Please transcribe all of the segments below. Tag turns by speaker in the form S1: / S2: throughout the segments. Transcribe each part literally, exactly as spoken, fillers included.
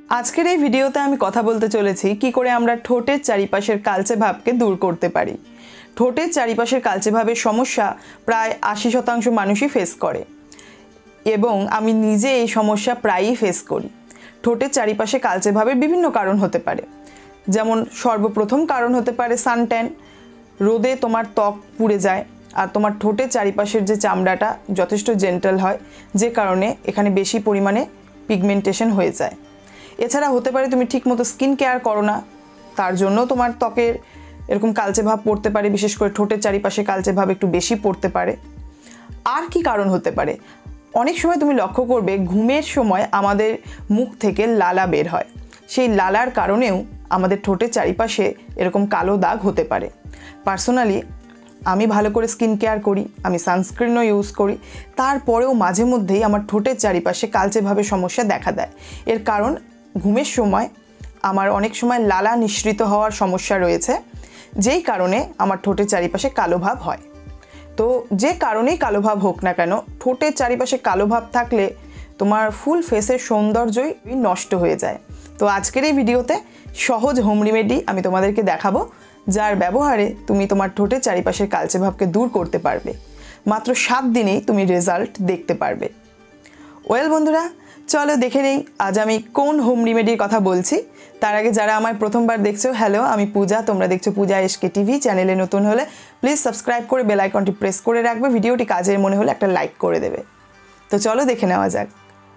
S1: আজকের এই ভিডিওতে আমি কথা বলতে চলেছি কি করে আমরা ঠোঁটের চারিপাশের কালচে ভাবকে দূর করতে পারি। ঠোঁটের চারিপাশের কালচে ভাবের সমস্যা প্রায় আশি শতাংশ মানুষই ফেস করে এবং আমি নিজে এই সমস্যা প্রায়ই ফেস করি। ঠোঁটের চারিপাশে কালচে ভাবের বিভিন্ন কারণ হতে পারে, যেমন সর্বপ্রথম কারণ হতে পারে সানট্যান। রোদে তোমার ত্বক পুড়ে যায় আর তোমার ঠোঁটের চারিপাশের যে চামড়াটা যথেষ্ট জেন্টাল হয়, যে কারণে এখানে বেশি পরিমাণে পিগমেন্টেশন হয়ে যায়। এছাড়া হতে পারে তুমি ঠিকমতো স্কিন কেয়ার করো না, তার জন্য তোমার ত্বকের এরকম কালচে ভাব পড়তে পারে, বিশেষ করে ঠোঁটের চারিপাশে কালচে ভাব একটু বেশি পড়তে পারে। আর কি কারণ হতে পারে, অনেক সময় তুমি লক্ষ্য করবে ঘুমের সময় আমাদের মুখ থেকে লালা বের হয়, সেই লালার কারণেও আমাদের ঠোঁটের চারিপাশে এরকম কালো দাগ হতে পারে। পার্সোনালি আমি ভালো করে স্কিন কেয়ার করি, আমি সানস্ক্রিনও ইউজ করি, তারপরেও মাঝে মধ্যেই আমার ঠোঁটের চারিপাশে কালচে ভাবের সমস্যা দেখা দেয়। এর কারণ ঘুমের সময় আমার অনেক সময় লালা নিঃসৃত হওয়ার সমস্যা রয়েছে, যেই কারণে আমার ঠোঁটের চারিপাশে কালো ভাব হয়। তো যে কারণেই কালো ভাব হোক না কেন, ঠোঁটের চারিপাশে কালো ভাব থাকলে তোমার ফুল ফেসের সৌন্দর্যই নষ্ট হয়ে যায়। তো আজকের এই ভিডিওতে সহজ হোম রেমেডি আমি তোমাদেরকে দেখাবো, যার ব্যবহারে তুমি তোমার ঠোঁটের চারিপাশের কালচে ভাবকে দূর করতে পারবে। মাত্র সাত দিনেই তুমি রেজাল্ট দেখতে পারবে। ওয়েল বন্ধুরা, চলো দেখে নেই আজ আমি কোন হোম রেমেডির কথা বলছি। তার আগে যারা আমার প্রথমবার দেখছো, হ্যালো, আমি পূজা, তোমরা দেখছো পূজা এসকে টিভি। চ্যানেলে নতুন হলে প্লিজ সাবস্ক্রাইব করে বেল আইকনটি প্রেস করে রাখবে, ভিডিওটি কাজের মনে হলে একটা লাইক করে দেবে। তো চলো দেখে নেওয়া যাক।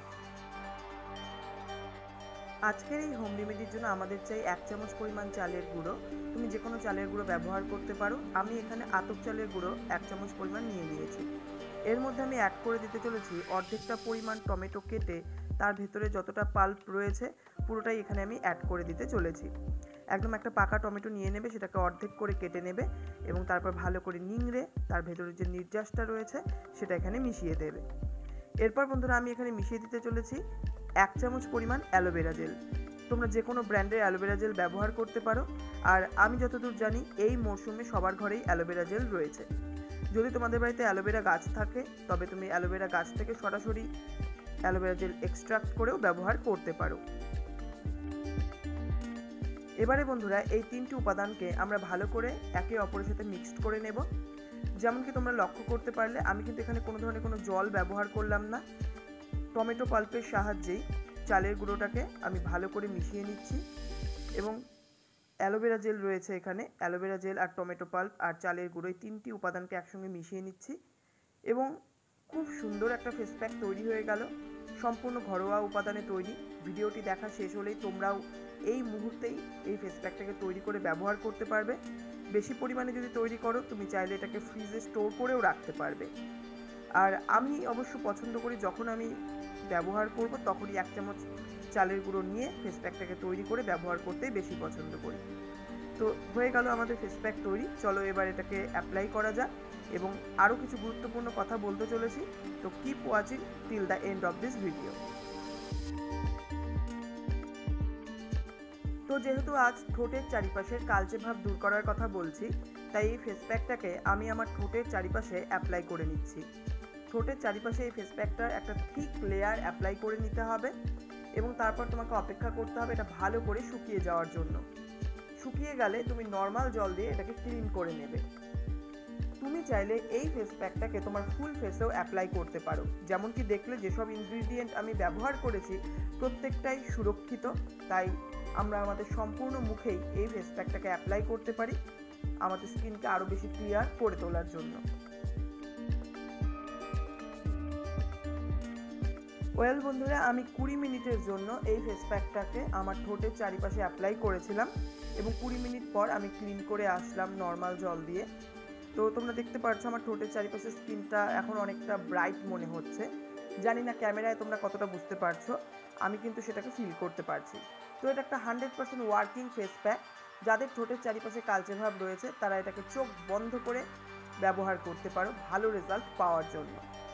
S2: আজকের এই হোম রেমেডির জন্য আমাদের চাই এক চামচ পরিমাণ চালের গুঁড়ো। তুমি যে কোনো চালের গুঁড়ো ব্যবহার করতে পারো। আমি এখানে আতপ চালের গুঁড়ো এক চামচ পরিমাণ নিয়ে নিয়েছি। এর মধ্যে আমি অ্যাড করে দিতে চলেছি অর্ধেকটা পরিমাণ টমেটো কেটে তার ভেতরে যতটা পাল্প রয়েছে পুরোটাই এখানে আমি অ্যাড করে দিতে চলেছি। একদম একটা পাকা টমেটো নিয়ে নেবে, সেটাকে অর্ধেক করে কেটে নেবে এবং তারপর ভালো করে নিংড়ে তার ভেতরে যে নির্যাসটা রয়েছে সেটা এখানে মিশিয়ে দেবে। এরপর বন্ধুরা আমি এখানে মিশিয়ে দিতে চলেছি এক চামচ পরিমাণ অ্যালোভেরা জেল। তোমরা যে কোনো ব্র্যান্ডের অ্যালোভেরা জেল ব্যবহার করতে পারো, আর আমি যতদূর জানি এই মরশুমে সবার ঘরেই অ্যালোভেরা জেল রয়েছে। যদি তোমাদের বাড়িতে অ্যালোভেরা গাছ থাকে তবে তুমি অ্যালোভেরা গাছ থেকে সরাসরি অ্যালোভেরা জেল এক্সট্রাক্ট করেও ব্যবহার করতে পারো। এবারে বন্ধুরা এই তিনটি উপাদানকে আমরা ভালো করে একে অপরের সাথে মিক্সড করে নেব। যেমন কি তোমরা লক্ষ্য করতে পারলে আমি কিন্তু এখানে কোনো ধরনের কোনো জল ব্যবহার করলাম না। টমেটো পাল্পের সাহায্যেই চালের গুঁড়োটাকে আমি ভালো করে মিশিয়ে নিচ্ছি এবং অ্যালোভেরা জেল রয়েছে এখানে, অ্যালোভেরা জেল আর টমেটো পাল্প আর চালের গুঁড়ো এই তিনটি উপাদানকে একসঙ্গে মিশিয়ে নিচ্ছি এবং খুব সুন্দর একটা ফেস প্যাক তৈরি হয়ে গেল, সম্পূর্ণ ঘরোয়া উপাদানে তৈরি। ভিডিওটি দেখা শেষ হলেই তোমরাও এই মুহূর্তেই এই ফেস প্যাকটাকে তৈরি করে ব্যবহার করতে পারবে। বেশি পরিমাণে যদি তৈরি করো তুমি চাইলে এটাকে ফ্রিজে স্টোর করেও রাখতে পারবে। আর আমি অবশ্য পছন্দ করি যখন আমি ব্যবহার করব তখনই এক চামচ চালের গুঁড়ো নিয়ে ফেস প্যাকটাকে তৈরি করে ব্যবহার করতেই বেশি পছন্দ করি। তো হয়ে গেল আমাদের ফেস প্যাক তৈরি। চলো এবার এটাকে অ্যাপ্লাই করা যাক এবং আরও কিছু গুরুত্বপূর্ণ কথা বলতে চলেছি। তো keep watching till the end of this video. তো যেহেতু আজ ঠোঁটের চারিপাশের কালচে ভাব দূর করার কথা বলছি, তাই এই ফেস প্যাকটাকে আমি আমার ঠোঁটের চারিপাশে অ্যাপ্লাই করে নিচ্ছি। ঠোঁটের চারিপাশে এই ফেস প্যাকটার একটা থিক লেয়ার অ্যাপ্লাই করে নিতে হবে এবং তারপর তোমাকে অপেক্ষা করতে হবে এটা ভালো করে শুকিয়ে যাওয়ার জন্য। শুকিয়ে গেলে তুমি নর্মাল জল দিয়ে এটাকে ক্লিন করে নেবে। তুমি চাইলে এই ফেস প্যাকটাকে তোমার ফুল ফেসেও অ্যাপ্লাই করতে পারো। যেমন কি দেখলে যেসব ইনগ্রিডিয়েন্ট আমি ব্যবহার করেছি প্রত্যেকটাই সুরক্ষিত, তাই আমরা আমাদের সম্পূর্ণ মুখেই এই ফেস প্যাকটাকে অ্যাপ্লাই করতে পারি আমাদের স্কিনকে আরও বেশি ক্লিয়ার করে তোলার জন্য। ওয়েল বন্ধুরা, আমি কুড়ি মিনিটের জন্য এই ফেস প্যাকটাকে আমার ঠোঁটের চারিপাশে অ্যাপ্লাই করেছিলাম এবং কুড়ি মিনিট পর আমি ক্লিন করে আসলাম নর্মাল জল দিয়ে। তো তোমরা দেখতে পাচ্ছ আমার ঠোঁটের চারিপাশে স্কিনটা এখন অনেকটা ব্রাইট মনে হচ্ছে। জানি না ক্যামেরায় তোমরা কতটা বুঝতে পারছো, আমি কিন্তু সেটাকে ফিল করতে পারছি। তো এটা একটা hundred percent working face pack. যাদের ঠোঁটের চারিপাশে কালচে ভাব রয়েছে তারা এটাকে চোখ বন্ধ করে ব্যবহার করতে পারো ভালো রেজাল্ট পাওয়ার জন্য।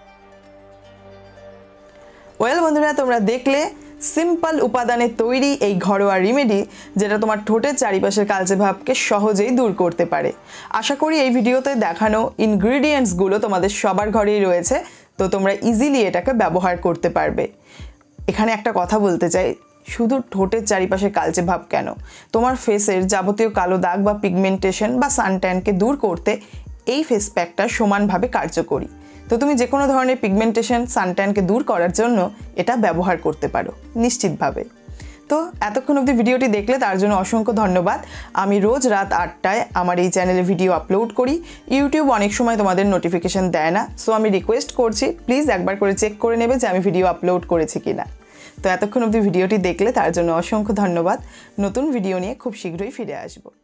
S1: ওয়েল বন্ধুরা, তোমরা দেখলে সিম্পল উপাদানে তৈরি এই ঘরোয়া রেমেডি, যেটা তোমার ঠোঁটের চারিপাশের কালচে ভাবকে সহজেই দূর করতে পারে। আশা করি এই ভিডিওতে দেখানো ইনগ্রিডিয়েন্টসগুলো তোমাদের সবার ঘরেই রয়েছে, তো তোমরা ইজিলি এটাকে ব্যবহার করতে পারবে। এখানে একটা কথা বলতে চাই, শুধু ঠোঁটের চারিপাশে কালচে ভাব কেন, তোমার ফেসের যাবতীয় কালো দাগ বা পিগমেন্টেশন বা সানট্যানকে দূর করতে এই ফেস প্যাকটা সমানভাবে কার্যকরী। তো তুমি যে কোনো ধরনের পিগমেন্টেশন সানট্যানকে দূর করার জন্য এটা ব্যবহার করতে পারো নিশ্চিতভাবে। তো এতক্ষণ অবধি ভিডিওটি দেখলে তার জন্য অসংখ্য ধন্যবাদ। আমি রোজ রাত আটটায় আমার এই চ্যানেলে ভিডিও আপলোড করি। ইউটিউব অনেক সময় তোমাদের নোটিফিকেশান দেয় না, সো আমি রিকোয়েস্ট করছি প্লিজ একবার করে চেক করে নেবে যে আমি ভিডিও আপলোড করেছি কিনা। তো এতক্ষণ অবধি ভিডিওটি দেখলে তার জন্য অসংখ্য ধন্যবাদ। নতুন ভিডিও নিয়ে খুব শীঘ্রই ফিরে আসবো।